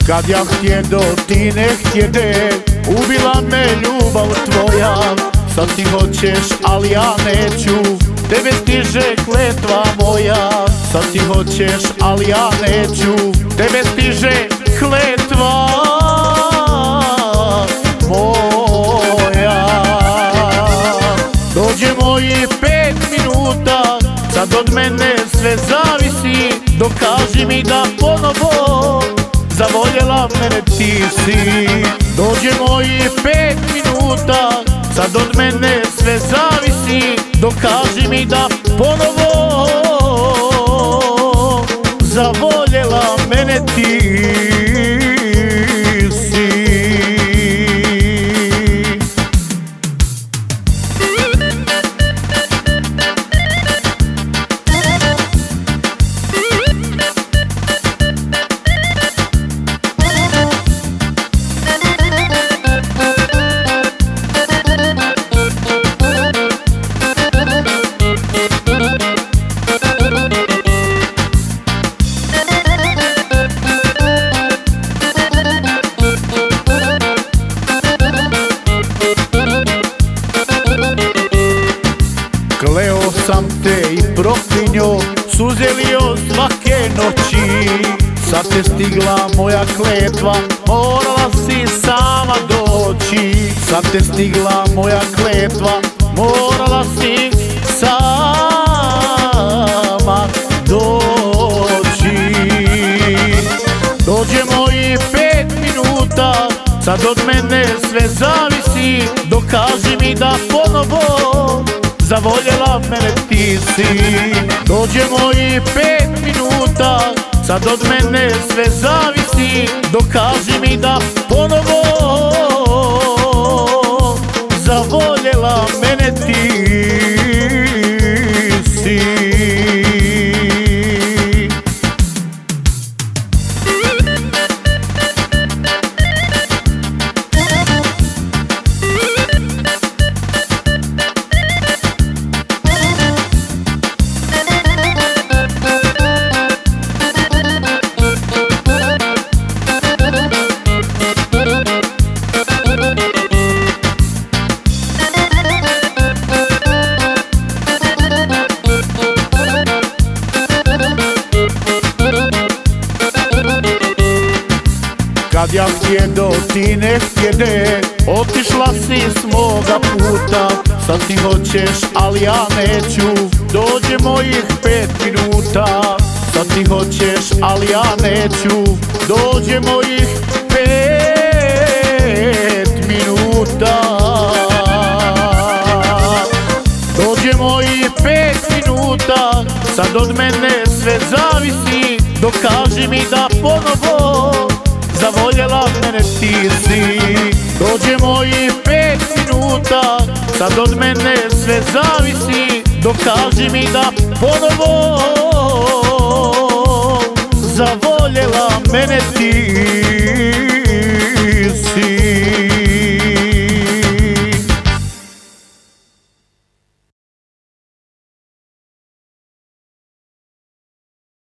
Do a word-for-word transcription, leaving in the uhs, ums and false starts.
Kad ja htjedo, ti ne htjede, ubila me ljubav tvoja. Sad ti hoćeš, ali ja neću, tebe stiže kletva moja. Sad ti hoćeš, ali ja neću, tebe stiže kletva moja. Dođe mojih pet minuta, sad od mene sve zavisi. Dokaži mi da ponovo zavoljela mene ti si. Dođe mojih pet minuta, sad od mene sve zavisi. Dokaži mi da ponovo zavoljela mene ti si. Kleo sam te i proklinjo, suze lio svake noći. Sad te stigla moja kletva, morala si sama doći. Sad te stigla moja kletva, morala si sama doći. Dođe mojih pet minuta, sad od mene sve zavisi. Dokaži mi da ponovo zavoljela mene ti si. Dođe mojih pet minuta, sad od mene sve zavisi. Dokaži mi da ponovo zavoljela mene ti si. Kad ja htjedo, ti ne htjede, otišla si s moga puta. Sad ti hoćeš, ali ja neću, dođe mojih pet minuta. Sad ti hoćeš, ali ja neću, dođe mojih pet minuta. Dođe mojih pet minuta, sad od mene sve zavisi. Dokaži mi da ponovo zavoljela mene ti si. Dođe mojih pet minuta, sad od mene sve zavisi. Dokaži mi da ponovo zavoljela mene ti si.